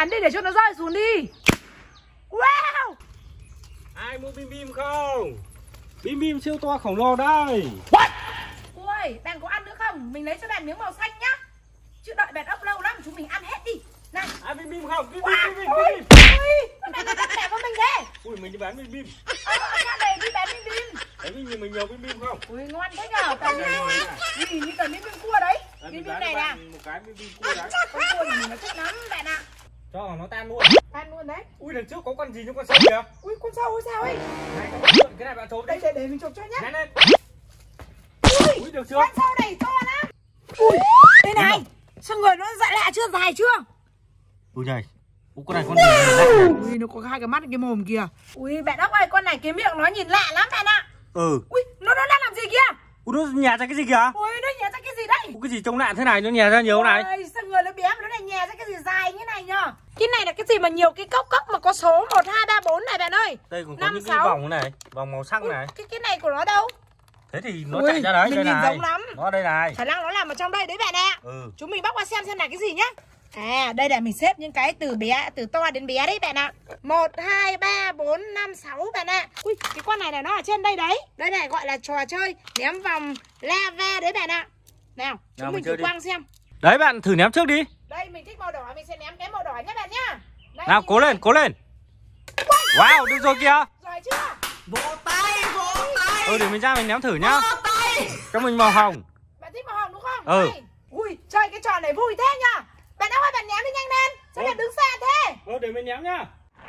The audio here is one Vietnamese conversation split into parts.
bắn đi để cho nó rơi xuống đi. Wow. Ai mua bim bim không? Bim bim siêu to khổng lồ đây. What? Ui, bạn có ăn nữa không? Mình lấy cho bạn miếng màu xanh nhá. Chứ đợi bạn ốc lâu lắm, chúng mình ăn hết đi. Này. Ai bim bim không? Bim Wow. bim. Ui, bạn có đẹp với mình đấy. Ui, mình đi bán bim bim. Sao để đi bán bim bim? Đấy bim mình nhiều bim bim không? Ui, ngon thế nhở. Toàn gì như toàn bim bim cua đấy. Bim bim này nè. Một cái bim bim cua đấy. Con cua này mình nó thích lắm bạn ạ. Cho nó tan luôn. Tan luôn đấy. Ui, đằng trước có con gì trong con sông kìa. Ui, con sâu sao ấy? Này, các bạn mượn cái này bạn trốn Đây, để mình chụp cho nhá. Nhanh lên. Ui, được chưa? con sâu này to lắm. Ui, đây này. Sao người nó dại lạ chưa, dài chưa? Ui này. Ui, con này con gì lạ. Ui, nó có hai cái mắt cái mồm kìa. Ui, bạn ốc ơi, con này cái miệng nó nhìn lạ lắm bạn ạ. Ừ. Ui, nó đang làm gì kìa? Ui, nó nhả ra cái gì kìa? Ui, nó nhè ra cái gì đấy? Ui, cái gì trông lạ thế này, nó nhả ra nhiều này. Ôi, sao người nó bé mà nó lại nhè ra cái gì dài như này nhở? Cái này là cái gì mà nhiều cái cốc mà có số 1, 2, 3, 4 này bạn ơi. Đây còn có 5, những 6. cái vòng này, vòng màu sắc này. Cái này của nó đâu? Thế thì nó Ui, chạy ra đấy, mình đây nhìn này. giống lắm. Nó đây này. Khả năng nó làm ở trong đây đấy bạn ạ. Ừ. Chúng mình bóc qua xem là cái gì nhá. À, đây là mình xếp những cái từ bé, từ to đến bé đấy bạn ạ. 1, 2, 3, 4, 5, 6 bạn ạ. Ui, cái con này là nó ở trên đây đấy. Đây này gọi là trò chơi ném vòng lava đấy bạn ạ. Nào, chúng mình thử quăng xem. Đấy bạn thử ném trước đi. Đây, mình thích màu đỏ, mình sẽ ném cái màu đỏ nhé bạn nhá. Đây, Nào, cố lên, cố lên. Wow, được rồi kìa. Rồi chưa? Vỗ tay, vỗ tay. Ừ, để mình ra mình ném thử nhá. Vỗ tay. Cho mình màu hồng. Bạn thích màu hồng đúng không? Ừ. Đây. Ui, chơi cái trò này vui thế nhá. Bạn ơi, bạn ném đi nhanh lên. Sao bạn đứng xa thế? Ừ, để mình ném nhá.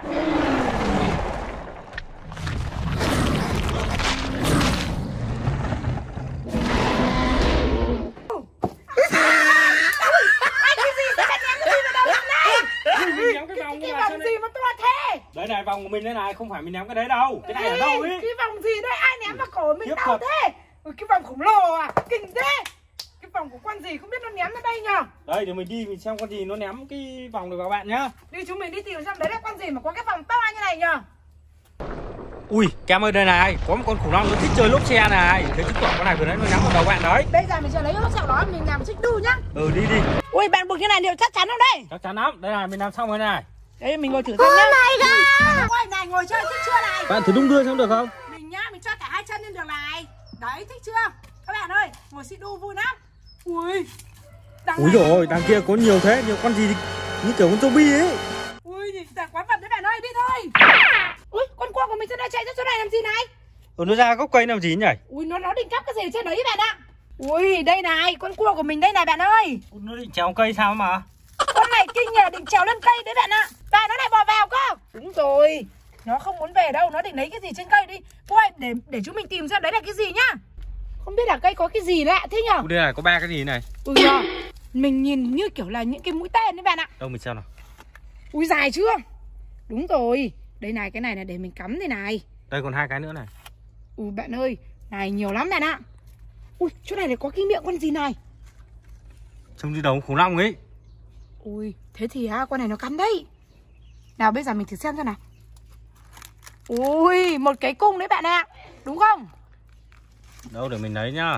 Cái vòng gì mà to thế? Đấy này, vòng của mình đây này, không phải mình ném cái đấy đâu. Cái này ở đâu ý? Cái vòng gì đấy, ai ném vào cổ mình đau thế? Cái vòng khổng lồ à, kinh thế. Cái vòng của con gì không biết nó ném ra đây nhờ. Đây, để mình đi mình xem con gì nó ném cái vòng được vào bạn nhá. Đi, chúng mình đi tìm xem đấy là con gì mà có cái vòng to như này nhờ. Ui, Kem ơi, đây này, có một con khủng long nó thích chơi lốp xe này. Thế chứng tỏ con này vừa nãy nó ném vào đầu bạn đấy. Bây giờ mình sẽ lấy cái lốp xe đó mình làm xích đu nhá. Ừ, đi đi. Ui, bạn buộc như này liệu chắc chắn không đây? Chắc chắn lắm. Đây này, mình làm xong rồi này. Đấy, mình ngồi thử xem nhá. Oh my god. Ôi này, ngồi chơi thích chưa này? Bạn thử đung đưa xem được không? Mình nhá, mình cho cả hai chân lên được này. Đấy, thích chưa? Các bạn ơi, ngồi xích đu vui lắm. Ui. Úi dồi ôi, đằng kia có nhiều thế, nhiều con gì như kiểu con zombie ấy. Ui, nhìn cả quán vật đấy bạn ơi, đi thôi. Ui, con cua của mình sẽ đã chạy ra chỗ này làm gì này? Ừ, nó ra gốc cây làm gì nhỉ? Ui, nó định cắp cái gì ở trên đấy bạn ạ. Ui, đây này, con cua của mình đây này bạn ơi. Nó định trèo cây sao mà? Con này kinh nhờ, định trèo lên cây đấy bạn ạ. Và nó lại bò vào cơ. Đúng rồi, nó không muốn về đâu, nó định lấy cái gì trên cây đi. Cô ơi, để chúng mình tìm xem đấy là cái gì nhá. Không biết là cây có cái gì lạ thế nhở? Ui, đây này, có 3 cái gì này. Ui nhờ, mình nhìn như kiểu là những cái mũi tên đấy bạn ạ. Đâu mình xem nào. Ui, dài chưa? Đúng rồi, đây này, cái này là để mình cắm đây này. Đây còn 2 cái nữa này. Ui bạn ơi, này nhiều lắm bạn ạ. Ui, chỗ này lại có cái miệng con gì này. Trông như đầu khủng long ấy. Ui, thế thì con này nó cắn đấy. Nào bây giờ mình thử xem nào. Ui, một cái cung đấy bạn ạ. Đúng không? Đâu, để mình lấy nhá.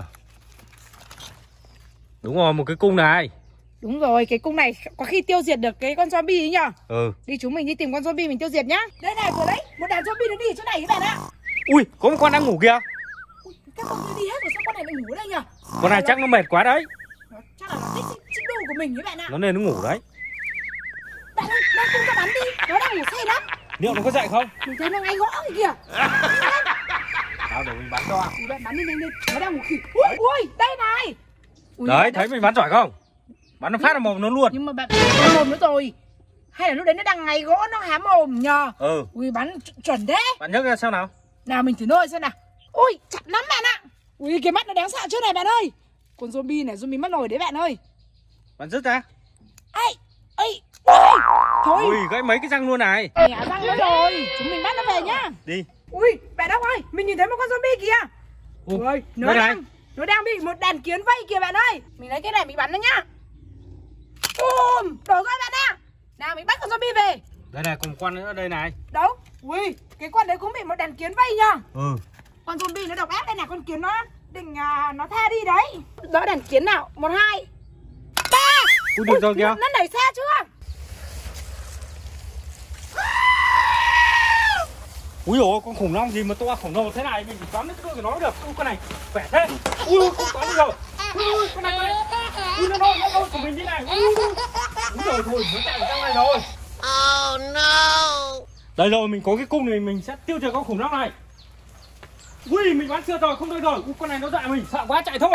Đúng rồi, một cái cung này. Đúng rồi, cái cung này có khi tiêu diệt được cái con zombie ấy nhở. Ừ. Đi, chúng mình đi tìm con zombie mình tiêu diệt nhá. Đây này, vừa đấy, một đàn zombie nó đi ở chỗ này các bạn ạ. Ui, có một con đang ngủ kìa. Ui, các con đi hết rồi, sao con này lại ngủ ở đây nhở? Con này chắc nó mệt quá đấy. Chắc là nó thích xích đu của mình đấy bạn ạ. Nó nên nó ngủ đấy. Bạn ơi, đang cung ra bắn đi, nó đang ngủ say lắm. Liệu nó có dậy không? Mình thấy nó ngay gõ kìa. Nào, để mình bắn cho. Ui, bạn bắn đi nhanh lên, nó đang ngủ khỉ. Ui, ui, đây này. Ui, Đấy, thấy mình bắn giỏi không? Bắn nó phát vào mồm nó luôn. Nhưng mà bạn há mồm nữa rồi. Hay là lúc đấy nó đang ngáy gỗ nó há mồm nhờ. Ừ. Ui, bắn chuẩn thế. Bạn nhấc ra xem nào. Nào mình thử nôi xem nào. Ui, chặt lắm bạn ạ. Ui, cái mắt nó đáng sợ chỗ này bạn ơi. Con zombie này, zombie mắt nổi đấy bạn ơi. Bạn rứt ra. Ây, ây, ui. Thôi. Ui, gãy mấy cái răng luôn này. Mẹ răng nó rồi. Chúng mình bắt nó về nhá. Đi. Ui, bạn ơi, mình nhìn thấy một con zombie kìa. Ui, nó đang bị một đàn kiến vây kìa bạn ơi. Mình lấy cái này mình bắn nó nhá. Đổ ra bạn ạ. Nào mình bắt con zombie về. Đây này, còn một con nữa đây này. Đâu? Ui, cái con đấy cũng bị một đàn kiến vây nhá. Ừ. Con zombie nó độc ác đây này, con kiến nó định nó tha đi đấy. Đỡ đàn kiến nào, 1, 2, 3. Ui, được rồi kìa. Nó đẩy xe chưa? Úi dồi, con khủng long gì mà to khổng lồ thế này, mình bắn cái của nó được. Ui, con này khỏe thế. Ui, không bắn được rồi. Ui, con này. Ui, nó đâu của mình thế này. Ui rồi thôi, nó chạy ra ngoài rồi. Oh no. Đây rồi, mình có cái cung này, mình sẽ tiêu diệt con khủng long này. Ui, mình bắn chưa rồi, không đây rồi. Ui, con này nó dọa mình, sợ quá chạy thôi.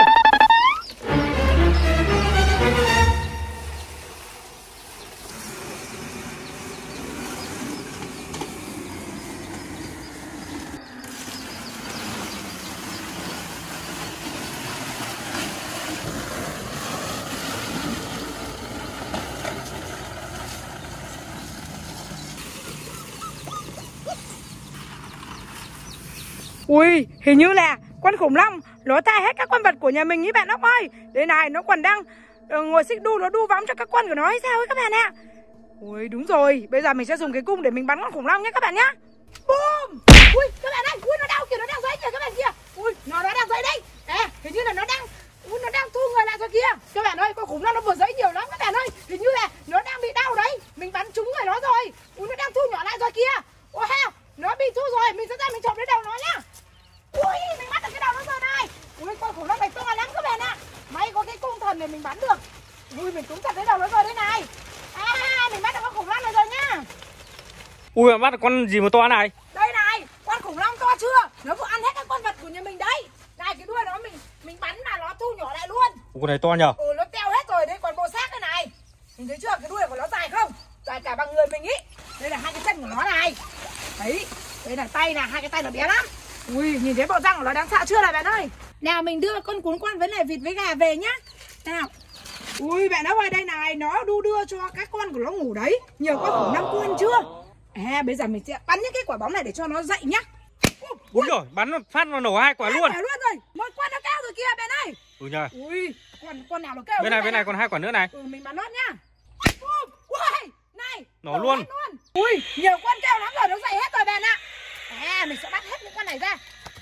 Ui, hình như là con khủng long nó thay hết các con vật của nhà mình ý bạn Ốc ơi. Đây này, nó còn đang ngồi xích đu, nó đu vóng cho các con của nó hay sao ấy các bạn ạ. Ui, đúng rồi, bây giờ mình sẽ dùng cái cung để mình bắn con khủng long nhé các bạn nhá. Boom. Ui, các bạn ơi, ui nó đau kìa, nó đang dãy kìa các bạn kia. Ui, nó đang dãy đây. Hình như là nó đang thu người lại rồi kìa. Các bạn ơi, con khủng long nó vừa dãy nhiều lắm các bạn ơi. Hình như là nó đang bị đau đấy. Mình bắn trúng người nó rồi. Ui, nó đang thu nhỏ lại rồi kìa. Wow, nó bị thu rồi, mình sẽ ra mình chộp lấy đầu nó nhá. Ui, mình bắt được cái đầu nó rồi này. Ui, con khủng long này to lắm các bạn ạ. May có cái cung thần để mình bắn được. Ui, mình trúng chặt lấy đầu nó rồi đây này. Mình bắt được con khủng long này rồi nhá. Ui, bắt được con gì mà to này. Đây này, con khủng long to chưa? Nó vừa ăn hết các con vật của nhà mình đấy. Này, cái đuôi nó mình bắn mà nó thu nhỏ lại luôn. Con này to nhờ. Nó teo hết rồi, đây còn bộ xác đây này. Mình thấy chưa, cái đuôi của nó dài không? Dài cả bằng người mình ý. Đây là hai cái chân của nó này. Đấy, đây là tay này, hai cái tay nó bé lắm. Ui, nhìn thấy bộ răng của nó đáng sợ chưa này bạn ơi. Nào mình đưa con cuốn quan với lại vịt với gà về nhá. Nào. Ui bạn ơi, đây này, nó đu đưa cho các con của nó ngủ đấy. Nhiều con khủng long con chưa? Bây giờ mình sẽ bắn những cái quả bóng này để cho nó dậy nhá. Ui rồi, bắn một phát nó nổ hai quả luôn. Hai quả luôn rồi. Một con nó cao rồi kìa bạn ơi. Nhờ. Ui, con nào nó kêu. Bên này còn hai quả nữa này. Mình bắn nốt nhá. Ui, này, nổ luôn. Ui, nhiều con kêu lắm rồi, nó dậy hết rồi bạn ạ. Mình sẽ bắt hết những con này ra.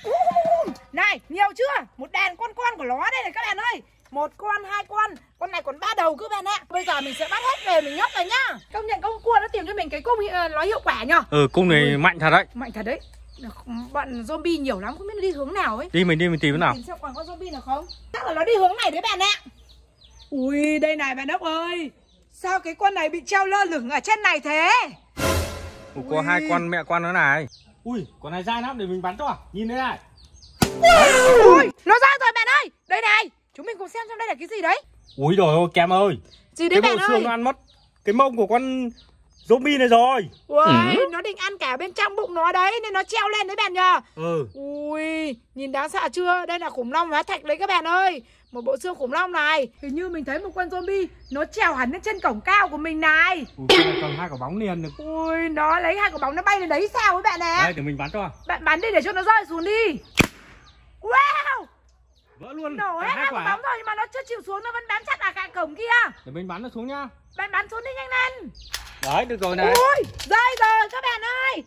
Này, nhiều chưa? Một đàn con của nó đây này các bạn ơi. Một con, hai con này còn 3 đầu cơ bạn ạ. Bây giờ mình sẽ bắt hết về mình nhốt rồi nhá. Công nhận con cua nó tìm cho mình cái cung nó hiệu quả nhở. Cung này mạnh thật đấy. Mạnh thật đấy. Bọn zombie nhiều lắm, không biết nó đi hướng nào ấy. Mình đi mình tìm thế nào. Tìm xem còn con zombie nào không. Chắc là nó đi hướng này đấy bạn ạ. Ui, đây này bạn Ốc ơi. Sao cái con này bị treo lơ lửng ở trên này thế? Có hai con mẹ con nữa này. Ui, con này dai lắm, để mình bắn cho. Nhìn đây này. Ui, nó ra rồi bạn ơi. Đây này, chúng mình cùng xem đây là cái gì đấy. Ui rồi ôi Kem ơi. Gì đấy bạn ơi? Cái bộ xương nó ăn mất cái mông của con zombie này rồi. Ui, nó định ăn cả bên trong bụng nó đấy nên nó treo lên đấy bạn nhờ. Ui, nhìn đáng sợ chưa? Đây là khủng long hóa thạch đấy các bạn ơi. Một bộ xương khủng long này. Hình như mình thấy một con zombie nó trèo hẳn lên trên cổng cao của mình này. Ui, cầm hai quả bóng liền được. Ui, nó lấy hai quả bóng nó bay lên đấy sao với bạn nè. Đây, để mình bắn cho. Bạn bắn đi để cho nó rơi xuống đi. Wow, vỡ luôn. Nổ hết hai quả bóng rồi nhưng mà nó chưa chịu xuống, nó vẫn bám chặt ở cạnh cổng kia. Để mình bắn nó xuống nhá. Bạn bắn xuống đi nhanh lên. Đấy, được rồi này. Ui, rơi rồi các bạn ơi.